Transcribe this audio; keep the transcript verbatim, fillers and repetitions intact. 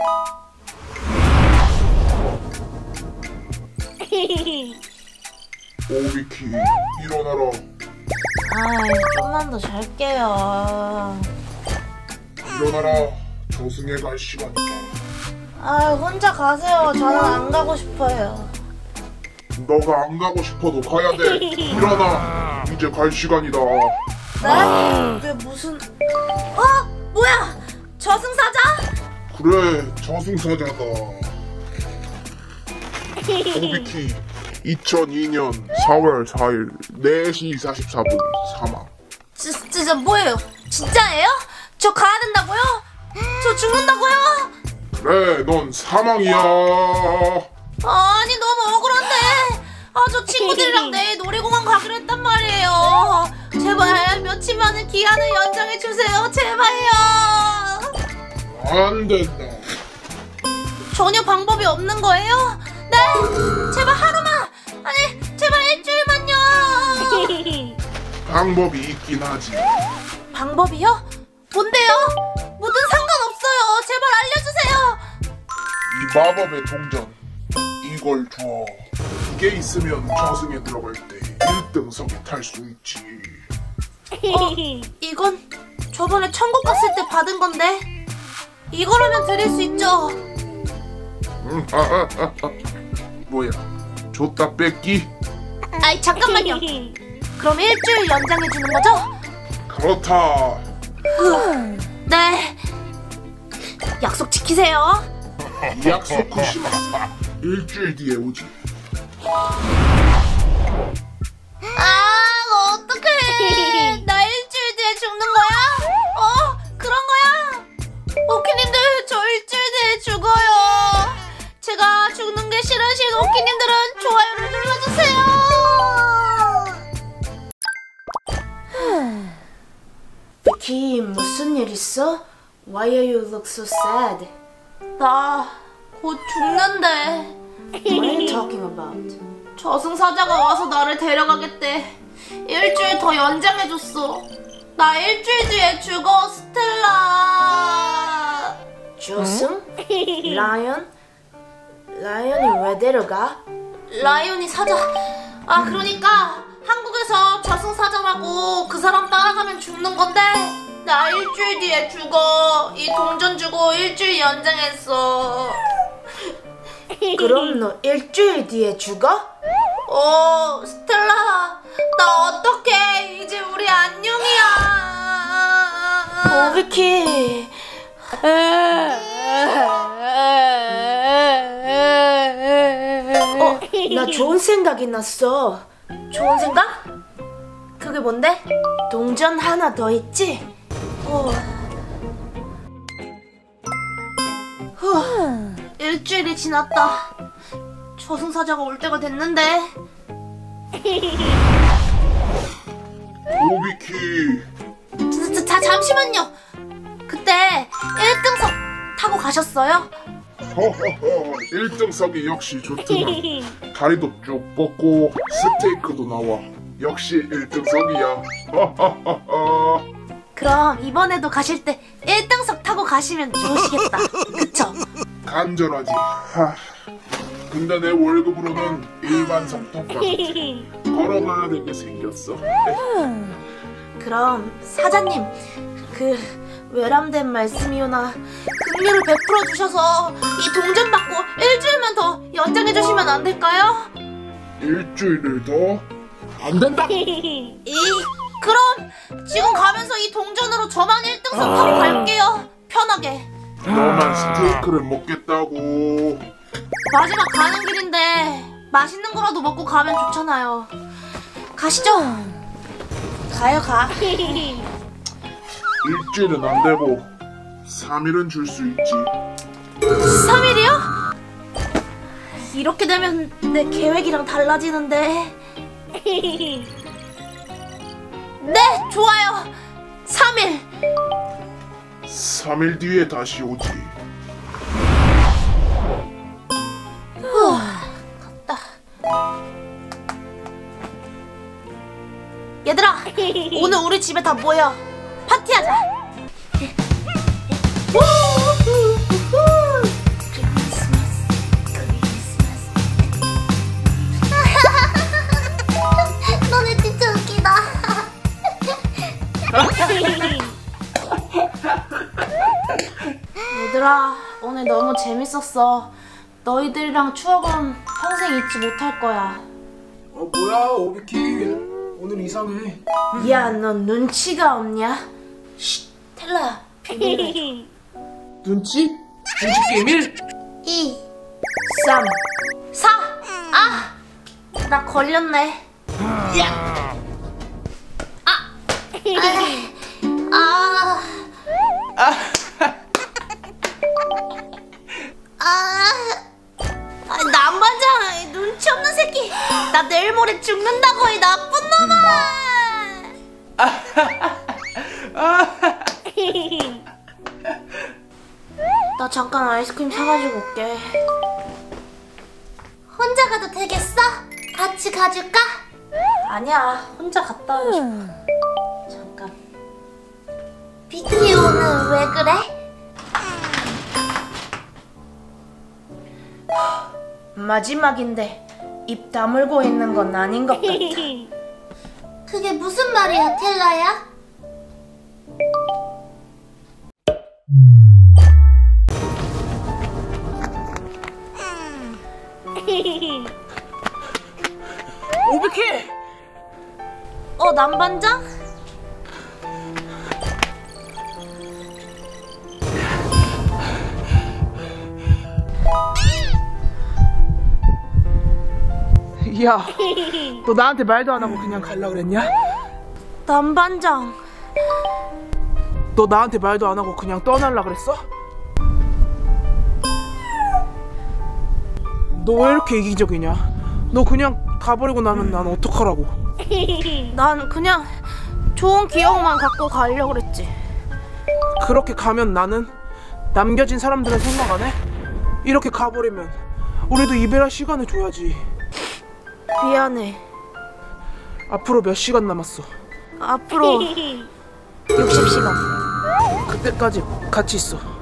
오비키, 일어나라. 아이, 좀만 더 잘게요. 일어나라. 저승에 갈 시간이다. 아, 혼자 가세요. 저는 안 가고 싶어요. 너가 안 가고 싶어도 가야 돼. 일어나. 이제 갈 시간이다. 네? 그게 무슨... 어? 뭐야? 저승사자? 그래, 저승사자다. 오비키, 이천이 년 사월 사일 네 시 사십사 분 사망. 지, 진짜 뭐예요? 진짜예요? 저 가야 된다고요? 저 죽는다고요? 그래, 넌 사망이야. 아니, 너무 억울한데. 아, 저 친구들이랑 내일 놀이공원 가기로 했단 말이에요. 제발 며칠만은 기한을 연장해주세요. 제발요. 안 된다. 전혀 방법이 없는 거예요? 네? 제발 하루만. 아니, 제발 일주일만요. 방법이 있긴 하지. 방법이요? 뭔데요? 뭐든 상관없어요. 제발 알려주세요. 이 마법의 동전, 이걸 줘. 이게 있으면 저승에 들어갈 때 일 등석에 탈 수 있지. 어, 이건 저번에 천국 갔을 때 받은 건데 이거라면 드릴 수 있죠. 음, 아, 아, 아, 아. 뭐야, 줬다 뺏기? 아이, 잠깐만요. 그럼 일주일 연장해 주는 거죠? 그렇다. 네. 약속 지키세요. 약속하시마스. 일주일 뒤에 오지. 아, 어떡해. 나 일주일 뒤에 죽는 거야? 어? 그런 거야? 오키님들, 저 일주일 뒤에 죽어요. 제가 죽는 게 싫으신 오키님들은 좋아요를 눌러주세요. 비키, 무슨 일 있어? Why are you look so sad? 나 곧 죽는데. What are you talking about? 저승사자가 와서 나를 데려가겠대. 일주일 더 연장해줬어. 나 일주일 뒤에 죽어, 스텔라. 저승? 라이언? 라이언이 왜 데려가? 라이언이 사자. 아, 그러니까 한국에서 저승사자라고 그 사람 따라가면 죽는 건데 나 일주일 뒤에 죽어. 이 동전 주고 일주일 연장했어. 그럼 너 일주일 뒤에 죽어? 어, 스텔라, 나 어떡해. 이제 우리 안녕이야. 오비키. 어, 나 좋은 생각이 났어. 좋은 생각? 그게 뭔데? 동전 하나 더 있지? 어. 후, 일주일이 지났다. 저승사자가 올 때가 됐는데. 오비키. 자, 자, 자, 잠시만요. 그때 일 등석 타고 가셨어요? 허허허, 일 등석이 역시 좋더만. 다리도 쭉 뻗고 스테이크도 나와. 역시 일 등석이야. 허허허허. 그럼 이번에도 가실 때 일 등석 타고 가시면 좋으시겠다. 그쵸? 간절하지. 하. 근데 내 월급으로는 일반석 턱까지 걸어가야 되게 생겼어. 그럼 사자님, 그 외람된 말씀이오나 급료를 베풀어 주셔서 이 동전 받고 일주일만 더 연장해 주시면 안 될까요? 일주일을 더? 안 된다. 이 그럼 지금 가면서 이 동전으로 저만 일 등석 타고 갈게요. 편하게. 너만 스테이크를 먹겠다고. 마지막 가는 길인데 맛있는 거라도 먹고 가면 좋잖아요. 가시죠. 가요, 가. 일주일은 안 되고 삼 일은 줄 수 있지. 삼 일이요? 이렇게 되면 내 계획이랑 달라지는데. 네, 좋아요. 삼 일. 삼 일 뒤에 다시 오지. 후, 갔다. 얘들아, 오늘 우리 집에 다 모여 파티하자. 얘들아, 오늘 너무 재밌었어. 너희들이랑 추억은 평생 잊지 못할 거야. 어 뭐야 오비키 오늘 이상해. 야, 너 눈치가 없냐? 쉿, 텔라야, 비밀로. 눈치? 눈치 게임 일? 이, 삼, 사. 아! 나 걸렸네. 야! 아! 아! 아! 아! 아, 남반장, 눈치 없는 새끼. 나 내일 모레 죽는다고, 이 나쁜 놈아. 나 잠깐 아이스크림 사가지고 올게. 혼자 가도 되겠어? 같이 가줄까? 아니야, 혼자 갔다 오고 싶어. 잠깐. 비키 오늘 왜 그래? 마지막인데 입 다물고 있는 건 아닌 것 같아. 그게 무슨 말이야, 텔라야? 오비키! 어, 남반장? 야, 너 나한테 말도 안 하고 그냥 갈라 그랬냐? 남반장. 너 나한테 말도 안 하고 그냥 떠날라 그랬어? 너 왜 이렇게 이기적이냐? 너 그냥 가버리고 나면 난 어떡하라고? 난 그냥 좋은 기억만 갖고 가려고 그랬지. 그렇게 가면 나는 남겨진 사람들은 생각 안 해? 이렇게 가버리면 우리도 이별할 시간을 줘야지. 미안해. 앞으로 몇 시간 남았어? 앞으로 육십 시간. 그때까지 같이 있어.